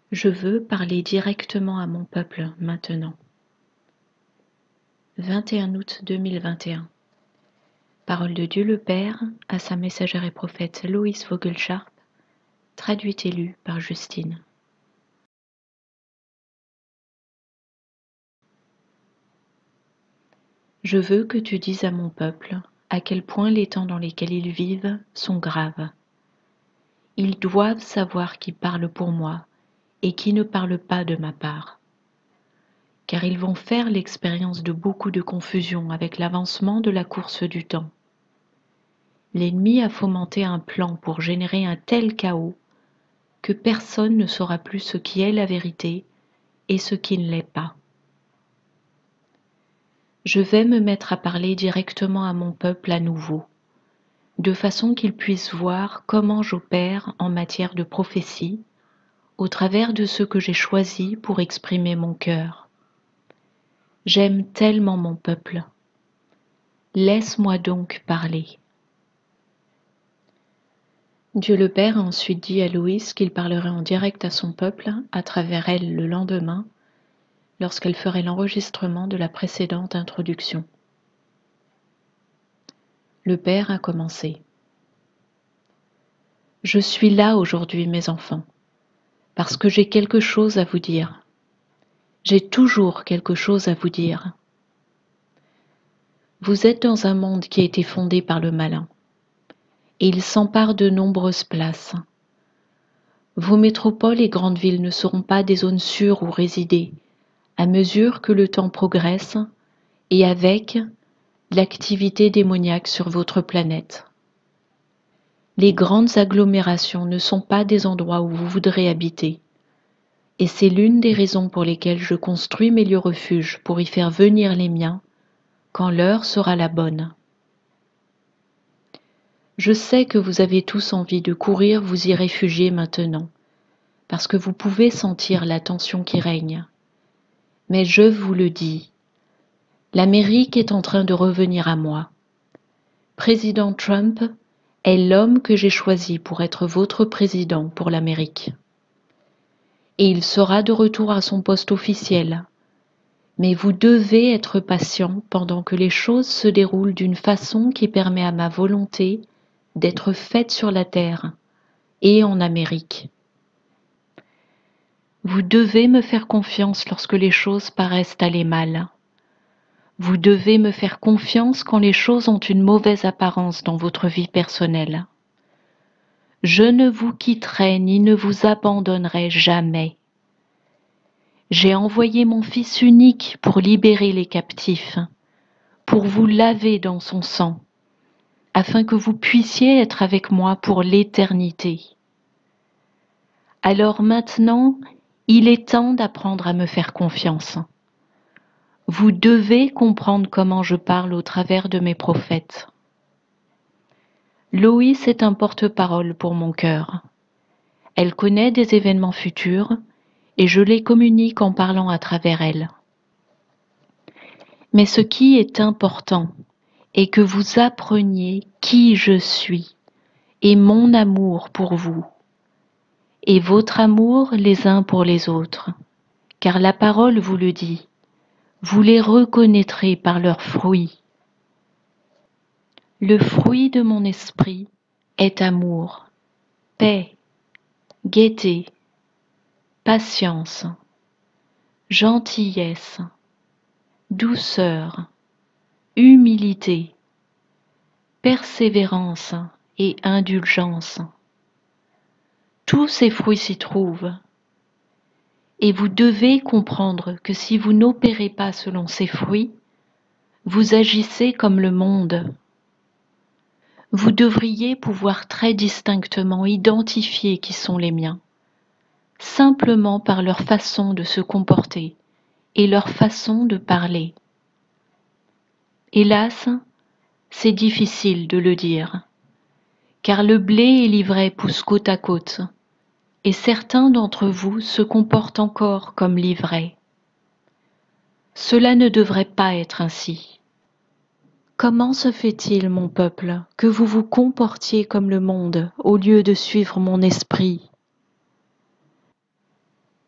Je veux parler directement à mon peuple maintenant. 21 août 2021. Parole de Dieu le Père à sa messagère et prophète Loïs Vogelcharp, traduite et lue par Justine. Je veux que tu dises à mon peuple à quel point les temps dans lesquels ils vivent sont graves. Ils doivent savoir qui parle pour moi et qui ne parle pas de ma part. Car ils vont faire l'expérience de beaucoup de confusion avec l'avancement de la course du temps. L'ennemi a fomenté un plan pour générer un tel chaos que personne ne saura plus ce qui est la vérité et ce qui ne l'est pas. Je vais me mettre à parler directement à mon peuple à nouveau, de façon qu'il puisse voir comment j'opère en matière de prophétie, au travers de ce que j'ai choisi pour exprimer mon cœur. J'aime tellement mon peuple. Laisse-moi donc parler. Dieu le Père a ensuite dit à Loïs qu'il parlerait en direct à son peuple à travers elle le lendemain, lorsqu'elle ferait l'enregistrement de la précédente introduction. Le Père a commencé. Je suis là aujourd'hui, mes enfants, parce que j'ai quelque chose à vous dire. J'ai toujours quelque chose à vous dire. Vous êtes dans un monde qui a été fondé par le malin, et il s'empare de nombreuses places. Vos métropoles et grandes villes ne seront pas des zones sûres où résider, à mesure que le temps progresse et avec l'activité démoniaque sur votre planète. Les grandes agglomérations ne sont pas des endroits où vous voudrez habiter, et c'est l'une des raisons pour lesquelles je construis mes lieux refuges pour y faire venir les miens quand l'heure sera la bonne. Je sais que vous avez tous envie de courir vous y réfugier maintenant, parce que vous pouvez sentir la tension qui règne. Mais je vous le dis, l'Amérique est en train de revenir à moi. Président Trump est l'homme que j'ai choisi pour être votre président pour l'Amérique. Et il sera de retour à son poste officiel. Mais vous devez être patient pendant que les choses se déroulent d'une façon qui permet à ma volonté d'être faite sur la terre et en Amérique. Vous devez me faire confiance lorsque les choses paraissent aller mal. Vous devez me faire confiance quand les choses ont une mauvaise apparence dans votre vie personnelle. Je ne vous quitterai ni ne vous abandonnerai jamais. J'ai envoyé mon Fils unique pour libérer les captifs, pour vous laver dans son sang, afin que vous puissiez être avec moi pour l'éternité. Alors maintenant, il est temps d'apprendre à me faire confiance. Vous devez comprendre comment je parle au travers de mes prophètes. Loïs est un porte-parole pour mon cœur. Elle connaît des événements futurs et je les communique en parlant à travers elle. Mais ce qui est important est que vous appreniez qui je suis et mon amour pour vous, et votre amour les uns pour les autres, car la parole vous le dit, vous les reconnaîtrez par leurs fruits. Le fruit de mon esprit est amour, paix, gaieté, patience, gentillesse, douceur, humilité, persévérance et indulgence. Tous ces fruits s'y trouvent. Et vous devez comprendre que si vous n'opérez pas selon ces fruits, vous agissez comme le monde. Vous devriez pouvoir très distinctement identifier qui sont les miens, simplement par leur façon de se comporter et leur façon de parler. Hélas, c'est difficile de le dire, car le blé et l'ivraie poussent côte à côte, et certains d'entre vous se comportent encore comme l'ivraie. Cela ne devrait pas être ainsi. Comment se fait-il, mon peuple, que vous vous comportiez comme le monde au lieu de suivre mon esprit?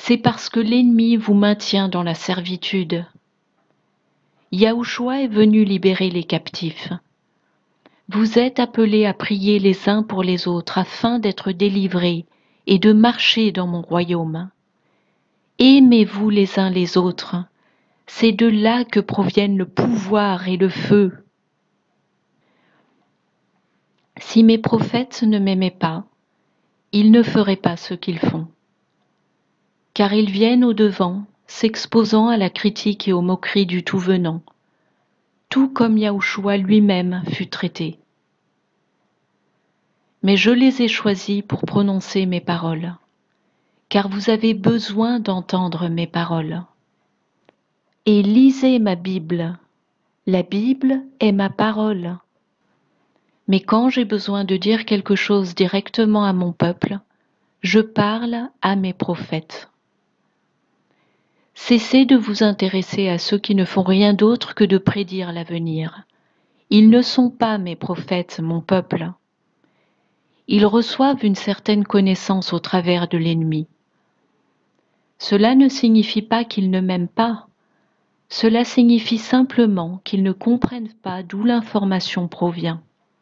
c'est parce que l'ennemi vous maintient dans la servitude. Yahushua est venu libérer les captifs. Vous êtes appelés à prier les uns pour les autres afin d'être délivrés et de marcher dans mon royaume. Aimez-vous les uns les autres, c'est de là que proviennent le pouvoir et le feu. Si mes prophètes ne m'aimaient pas, ils ne feraient pas ce qu'ils font. Car ils viennent au-devant, s'exposant à la critique et aux moqueries du tout venant, tout comme Yahushua lui-même fut traité. Mais je les ai choisis pour prononcer mes paroles, car vous avez besoin d'entendre mes paroles. Et lisez ma Bible. La Bible est ma parole. Mais quand j'ai besoin de dire quelque chose directement à mon peuple, je parle à mes prophètes. Cessez de vous intéresser à ceux qui ne font rien d'autre que de prédire l'avenir. Ils ne sont pas mes prophètes, mon peuple. Ils reçoivent une certaine connaissance au travers de l'ennemi. Cela ne signifie pas qu'ils ne m'aiment pas. Cela signifie simplement qu'ils ne comprennent pas d'où l'information provient.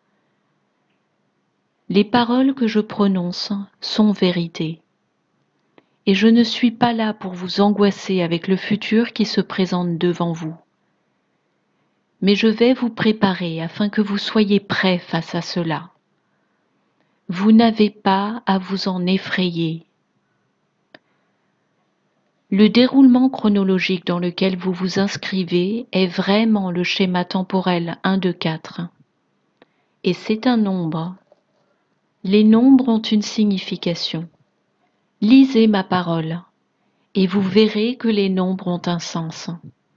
Les paroles que je prononce sont vérité. Et je ne suis pas là pour vous angoisser avec le futur qui se présente devant vous. Mais je vais vous préparer afin que vous soyez prêts face à cela. Vous n'avez pas à vous en effrayer. Le déroulement chronologique dans lequel vous vous inscrivez est vraiment le schéma temporel 1, 2, 4. Et c'est un nombre. Les nombres ont une signification. Lisez ma parole, et vous verrez que les nombres ont un sens.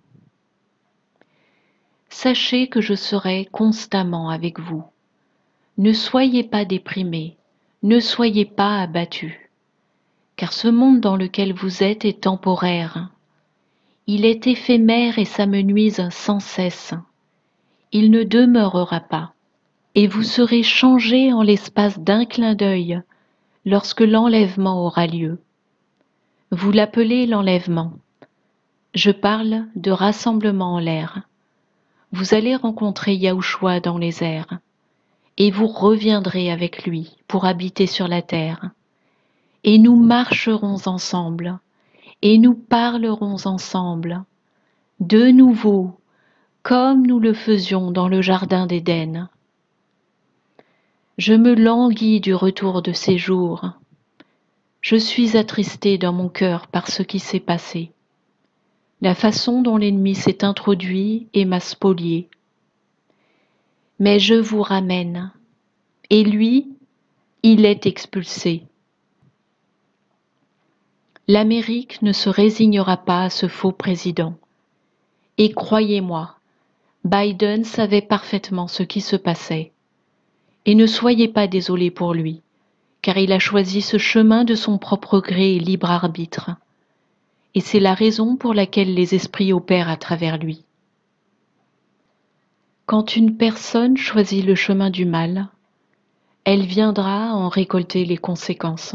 Sachez que je serai constamment avec vous. Ne soyez pas déprimés, ne soyez pas abattus, car ce monde dans lequel vous êtes est temporaire. Il est éphémère et s'amenuise sans cesse. Il ne demeurera pas, et vous serez changés en l'espace d'un clin d'œil lorsque l'enlèvement aura lieu. Vous l'appelez l'enlèvement. Je parle de rassemblement en l'air. Vous allez rencontrer Yahushua dans les airs, et vous reviendrez avec lui pour habiter sur la terre. Et nous marcherons ensemble, et nous parlerons ensemble, de nouveau, comme nous le faisions dans le jardin d'Éden. Je me languis du retour de ces jours. Je suis attristé dans mon cœur par ce qui s'est passé, la façon dont l'ennemi s'est introduit et m'a spolié. Mais je vous ramène, et lui, il est expulsé. L'Amérique ne se résignera pas à ce faux président. Et croyez-moi, Biden savait parfaitement ce qui se passait. Et ne soyez pas désolés pour lui, car il a choisi ce chemin de son propre gré et libre arbitre. Et c'est la raison pour laquelle les esprits opèrent à travers lui. Quand une personne choisit le chemin du mal, elle viendra en récolter les conséquences.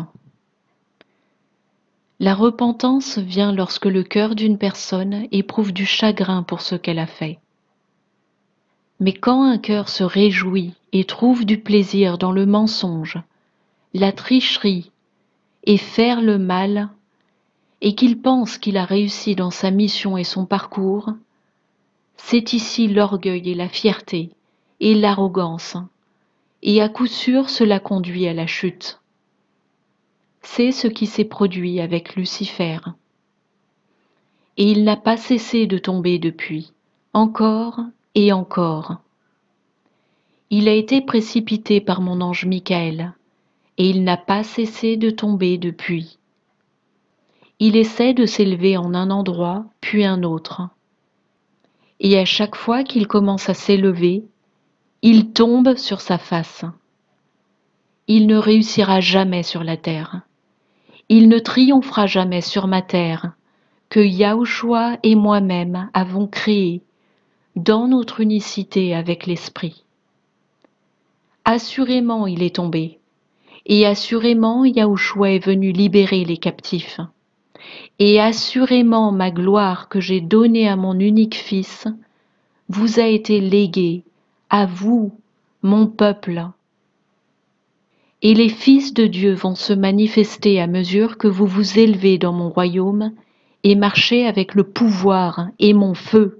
La repentance vient lorsque le cœur d'une personne éprouve du chagrin pour ce qu'elle a fait. Mais quand un cœur se réjouit et trouve du plaisir dans le mensonge, la tricherie et faire le mal, et qu'il pense qu'il a réussi dans sa mission et son parcours, c'est ici l'orgueil et la fierté et l'arrogance, et à coup sûr cela conduit à la chute. C'est ce qui s'est produit avec Lucifer. Et il n'a pas cessé de tomber depuis, encore et encore. Il a été précipité par mon ange Michael, et il n'a pas cessé de tomber depuis. Il essaie de s'élever en un endroit, puis un autre. Et à chaque fois qu'il commence à s'élever, il tombe sur sa face. Il ne réussira jamais sur la terre. Il ne triomphera jamais sur ma terre, que Yahushua et moi-même avons créée dans notre unicité avec l'Esprit. Assurément il est tombé, et assurément Yahushua est venu libérer les captifs. et assurément ma gloire que j'ai donnée à mon unique Fils vous a été léguée, à vous, mon peuple. Et les fils de Dieu vont se manifester à mesure que vous vous élevez dans mon royaume et marchez avec le pouvoir et mon feu.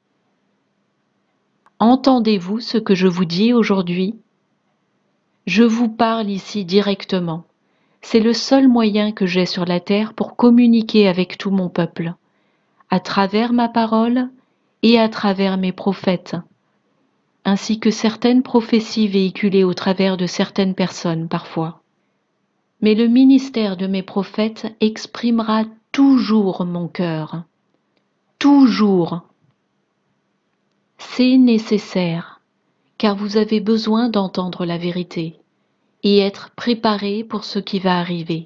Entendez-vous ce que je vous dis aujourd'hui? Je vous parle ici directement. C'est le seul moyen que j'ai sur la terre pour communiquer avec tout mon peuple, à travers ma parole et à travers mes prophètes, ainsi que certaines prophéties véhiculées au travers de certaines personnes parfois. Mais le ministère de mes prophètes exprimera toujours mon cœur. Toujours. C'est nécessaire, car vous avez besoin d'entendre la vérité et être préparé pour ce qui va arriver.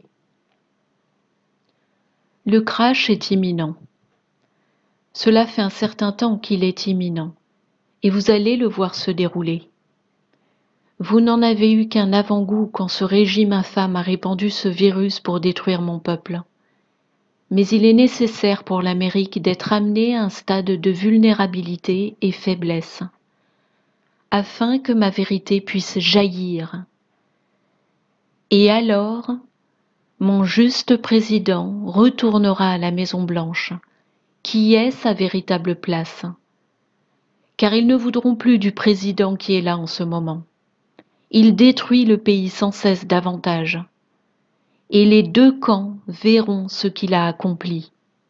Le crash est imminent. Cela fait un certain temps qu'il est imminent, et vous allez le voir se dérouler. Vous n'en avez eu qu'un avant-goût quand ce régime infâme a répandu ce virus pour détruire mon peuple. Mais il est nécessaire pour l'Amérique d'être amenée à un stade de vulnérabilité et faiblesse, afin que ma vérité puisse jaillir. Et alors, mon juste président retournera à la Maison-Blanche, qui est sa véritable place, car ils ne voudront plus du président qui est là en ce moment. Il détruit le pays sans cesse davantage, et les deux camps verront ce qu'il a accompli.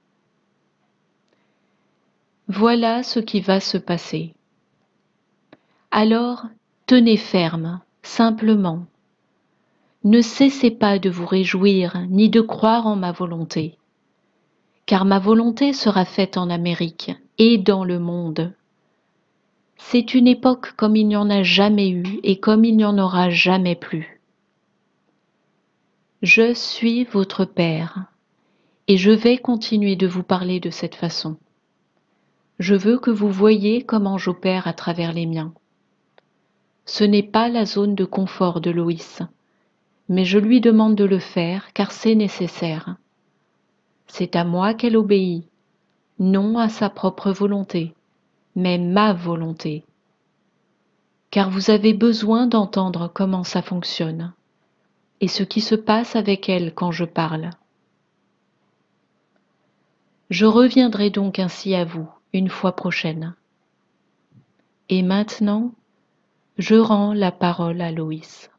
Voilà ce qui va se passer. Alors, tenez ferme, simplement. Ne cessez pas de vous réjouir ni de croire en ma volonté, car ma volonté sera faite en Amérique et dans le monde. C'est une époque comme il n'y en a jamais eu et comme il n'y en aura jamais plus. Je suis votre Père, et je vais continuer de vous parler de cette façon. Je veux que vous voyiez comment j'opère à travers les miens. Ce n'est pas la zone de confort de Loïs, mais je lui demande de le faire car c'est nécessaire. C'est à moi qu'elle obéit, non à sa propre volonté, mais ma volonté. Car vous avez besoin d'entendre comment ça fonctionne et ce qui se passe avec elle quand je parle. Je reviendrai donc ainsi à vous une fois prochaine. Et maintenant, je rends la parole à Loïs.